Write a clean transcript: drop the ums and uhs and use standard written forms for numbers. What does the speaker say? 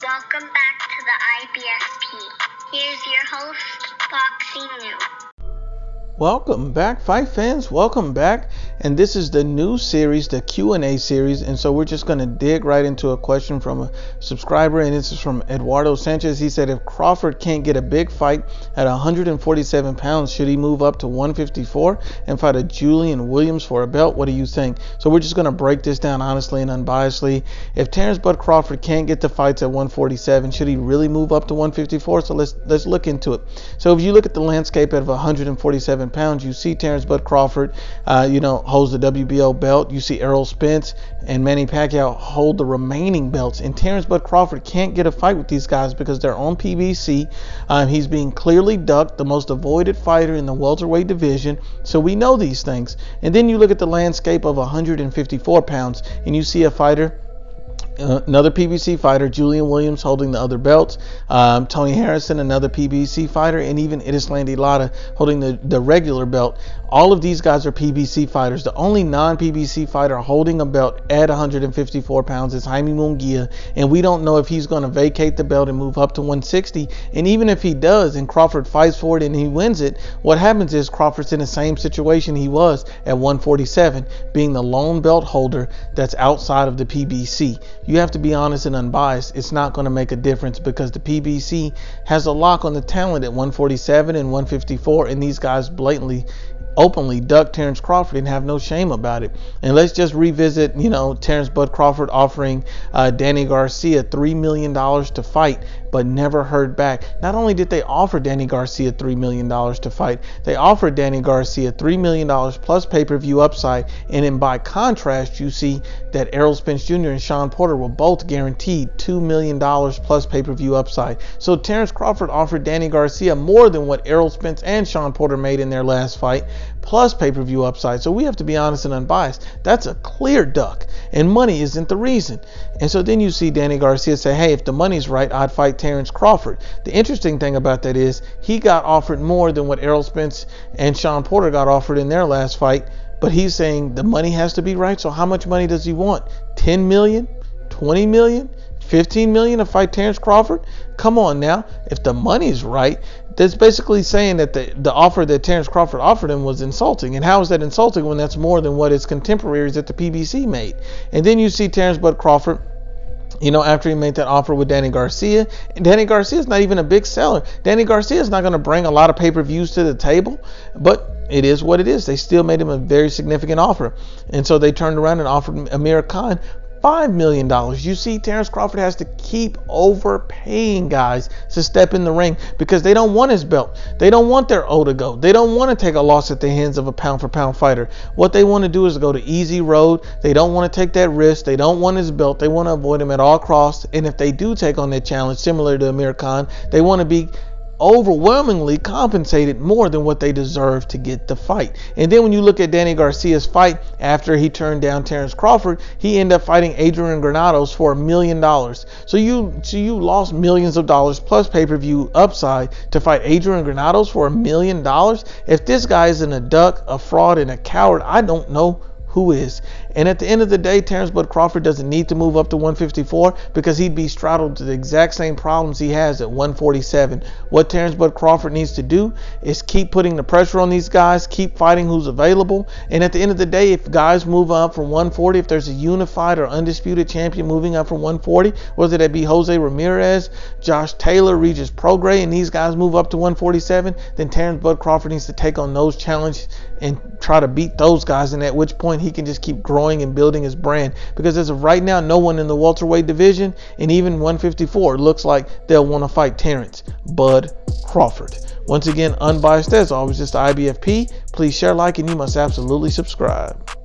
Welcome back to the IBFP. Here's your host, Boxing News. Welcome back, fight fans. Welcome back. And this is the new series, the Q&A series. And so we're just going to dig right into a question from a subscriber. And this is from Eduardo Sanchez. He said, if Crawford can't get a big fight at 147 pounds, should he move up to 154 and fight a Julian Williams for a belt? What do you think? So we're just going to break this down honestly and unbiasedly. If Terence Bud Crawford can't get the fights at 147, should he really move up to 154? So let's look into it. So if you look at the landscape of 147 pounds, you see Terence Bud Crawford, holds the WBO belt. You see Errol Spence and Manny Pacquiao hold the remaining belts. And Terence Bud Crawford can't get a fight with these guys because they're on PBC. He's being clearly ducked, the most avoided fighter in the welterweight division. So we know these things. And then you look at the landscape of 154 pounds and you see a fighter, another PBC fighter, Julian Williams, holding the other belts, Tony Harrison, another PBC fighter, and even Erislandy Lara holding the regular belt. All of these guys are PBC fighters. The only non-PBC fighter holding a belt at 154 pounds is Jaime Munguia, and we don't know if he's going to vacate the belt and move up to 160. And even if he does and Crawford fights for it and he wins it, what happens is Crawford's in the same situation he was at 147, being the lone belt holder that's outside of the PBC. You have to be honest and unbiased. It's not going to make a difference because the PBC has a lock on the talent at 147 and 154, and these guys blatantly, openly duck Terence Crawford and have no shame about it. And let's just revisit, Terence Bud Crawford offering Danny Garcia $3 million to fight, but never heard back. Not only did they offer Danny Garcia $3 million to fight, they offered Danny Garcia $3 million plus pay-per-view upside. And then by contrast, you see that Errol Spence Jr. and Shawn Porter were both guaranteed $2 million plus pay-per-view upside. So Terence Crawford offered Danny Garcia more than what Errol Spence and Shawn Porter made in their last fight, plus pay-per-view upside. So we have to be honest and unbiased. That's a clear duck, and money isn't the reason. And so then you see Danny Garcia say, hey, if the money's right, I'd fight Terence Crawford. The interesting thing about that is he got offered more than what Errol Spence and Shawn Porter got offered in their last fight, but he's saying the money has to be right. So how much money does he want? 10 million, 20 million, 15 million to fight Terence Crawford? Come on now. If the money's right, that's basically saying that the offer that Terence Crawford offered him was insulting. And how is that insulting when that's more than what his contemporaries at the PBC made? And then you see Terence Bud Crawford, after he made that offer with Danny Garcia, and Danny Garcia is not even a big seller. Danny Garcia is not going to bring a lot of pay-per-views to the table, but it is what it is. They still made him a very significant offer. And so they turned around and offered Amir Khan $5 million. You see, Terence Crawford has to keep overpaying guys to step in the ring because they don't want his belt. They don't want their O to go. They don't want to take a loss at the hands of a pound-for-pound fighter. What they want to do is go the easy road. They don't want to take that risk. They don't want his belt. They want to avoid him at all costs. And if they do take on that challenge, similar to Amir Khan, they want to be overwhelmingly compensated more than what they deserve to get the fight. And then when you look at Danny Garcia's fight after he turned down Terence Crawford, he ended up fighting Adrian Granados for $1 million. So you lost millions of dollars plus pay-per-view upside to fight Adrian Granados for $1 million. If this guy isn't a duck, a fraud, and a coward, I don't know who is. And at the end of the day, Terence Bud Crawford doesn't need to move up to 154 because he'd be straddled to the exact same problems he has at 147. What Terence Bud Crawford needs to do is keep putting the pressure on these guys, keep fighting who's available. And at the end of the day, if guys move up from 140, if there's a unified or undisputed champion moving up from 140, whether that be Jose Ramirez, Josh Taylor, Regis Prograis, and these guys move up to 147, then Terence Bud Crawford needs to take on those challenges and try to beat those guys, and at which point he can just keep growing and building his brand. Because as of right now, no one in the welterweight division and even 154 looks like they'll want to fight Terence Bud Crawford. Once again, unbiased as always, just the IBFP. Please share, like, and you must absolutely subscribe.